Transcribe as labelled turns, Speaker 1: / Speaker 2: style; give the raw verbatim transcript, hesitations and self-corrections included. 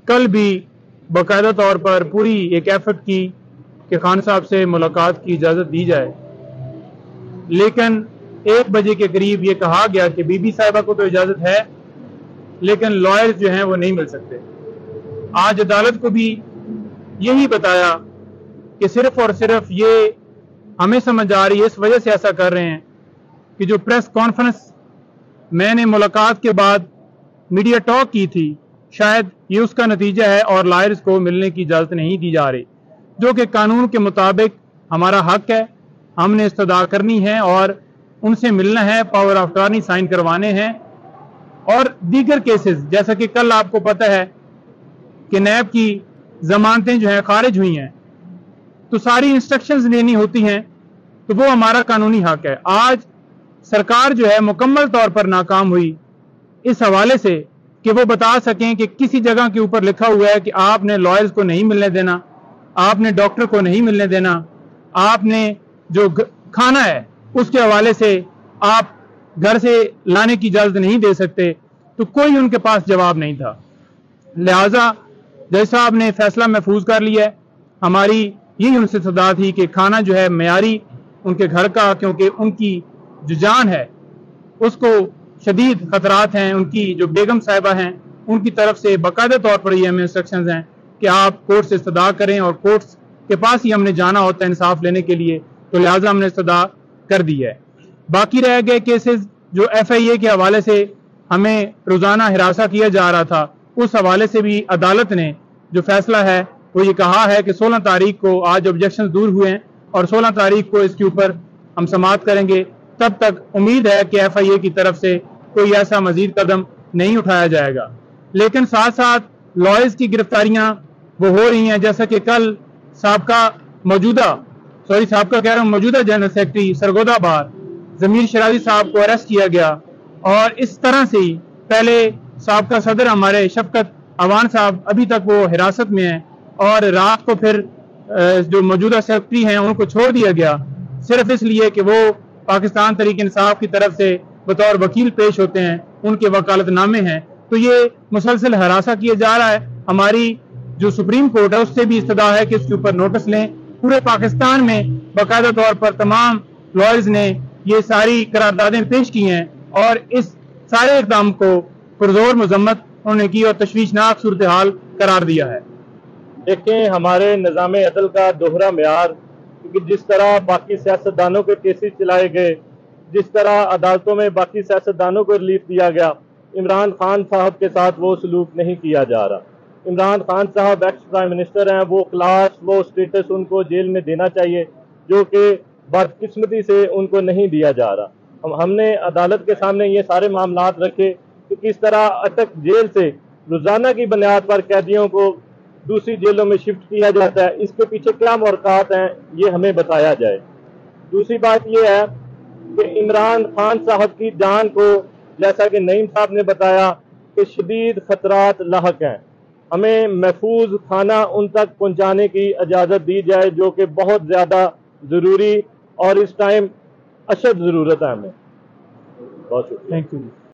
Speaker 1: कल भी बाकायदा तौर पर पूरी एक एफर्ट की कि खान साहब से मुलाकात की इजाज़त दी जाए, लेकिन एक बजे के करीब ये कहा गया कि बीबी साहिबा को तो इजाज़त है लेकिन लॉयर्स जो हैं वो नहीं मिल सकते। आज अदालत को भी यही बताया कि सिर्फ और सिर्फ ये हमें समझ आ रही है, इस वजह से ऐसा कर रहे हैं कि जो प्रेस कॉन्फ्रेंस मैंने मुलाकात के बाद मीडिया टॉक की थी, शायद ये उसका नतीजा है और लॉयर्स को मिलने की इजाज़त नहीं दी जा रही, जो कि कानून के मुताबिक हमारा हक है। हमने इस्तदा करनी है और उनसे मिलना है, पावर ऑफ अटॉर्नी साइन करवाने हैं। और दीगर केसेस जैसा कि कल आपको पता है कि नैब की जमानतें जो हैं खारिज हुई हैं, तो सारी इंस्ट्रक्शंस लेनी होती हैं, तो वो हमारा कानूनी हक है। आज सरकार जो है मुकम्मल तौर पर नाकाम हुई इस हवाले से कि वो बता सकें कि किसी जगह के ऊपर लिखा हुआ है कि आपने लॉयर्स को नहीं मिलने देना, आपने डॉक्टर को नहीं मिलने देना, आपने जो खाना है उसके हवाले से आप घर से लाने की इजाजत नहीं दे सकते, तो कोई उनके पास जवाब नहीं था। लिहाजा जज साहब ने फैसला महफूज कर लिया है। हमारी यही उनसे सदा थी कि खाना जो है मयारी उनके घर का, क्योंकि उनकी जो जान है उसको शदीद खतरात हैं। उनकी जो बेगम साहिबा हैं उनकी तरफ से बाकायदा तौर पर ये हमें इंस्ट्रक्शंस हैं कि आप कोर्ट से इस्तदा करें और कोर्ट्स के पास ही हमने जाना होता है इंसाफ लेने के लिए, तो लिहाजा हमने इस्तदा कर दी है। बाकी रह गए केसेस जो एफ आई ए के हवाले से हमें रोजाना हिरासा किया जा रहा था, उस हवाले से भी अदालत ने जो फैसला है वो ये कहा है कि सोलह तारीख को, आज ऑब्जेक्शन दूर हुए हैं और सोलह तारीख को इसके ऊपर हम समाअत करेंगे। तब तक उम्मीद है कि एफ आई ए की तरफ से कोई ऐसा मजीद कदम नहीं उठाया जाएगा। लेकिन साथ साथ लॉयर्स की गिरफ्तारियां वो हो रही हैं, जैसा कि कल साबका मौजूदा सॉरी साबका कह रहा हूं मौजूदा general secretary Sargodha bar Zameer Shirazi साहब को अरेस्ट किया गया, और इस तरह से ही पहले साबका सदर हमारे शफकत अवान साहब अभी तक वो हिरासत में हैं, और रात को फिर जो मौजूदा सेक्रेटरी हैं उनको छोड़ दिया गया सिर्फ इसलिए कि वो पाकिस्तान तहरीक इंसाफ की तरफ से बतौर वकील पेश होते हैं, उनके वकालतनामे हैं। तो ये मुसलसल हरासा किया जा रहा है। हमारी जो सुप्रीम कोर्ट है उससे भी इस्तदा है कि इसके ऊपर नोटिस लें। पूरे पाकिस्तान में बाकायदा तौर पर तमाम लॉयर्स ने ये सारी करारदादें पेश की हैं और इस सारे इक़दाम को पुरजोर मजम्मत उन्होंने की और तशवीशनाक सूरत हाल करार दिया है।
Speaker 2: देखें, हमारे निज़ाम अदल का दोहरा म्यार, क्योंकि जिस तरह बाकी सियासतदानों के केसेस चलाए गए, जिस तरह अदालतों में बाकी सियासतदानों को रिलीफ दिया गया, इमरान खान साहब के साथ वो सलूक नहीं किया जा रहा। इमरान खान साहब एक्स प्राइम मिनिस्टर हैं, वो क्लास वो स्टेटस उनको जेल में देना चाहिए, जो कि बदकिस्मती से उनको नहीं दिया जा रहा। हम हमने अदालत के सामने ये सारे मामलात रखे कि किस तरह अटक जेल से रोजाना की बुनियाद पर कैदियों को दूसरी जेलों में शिफ्ट किया जाता है, इसके पीछे क्या मुहरक़ात हैं ये हमें बताया जाए। दूसरी बात यह है कि इमरान खान साहब की जान को, जैसा कि नईम साहब ने बताया, कि शदीद खतरात लाहक हैं। हमें महफूज खाना उन तक पहुंचाने की इजाज़त दी जाए, जो कि बहुत ज़्यादा ज़रूरी और इस टाइम अशद ज़रूरत है हमें। बहुत शुक्रिया।
Speaker 1: Thank you.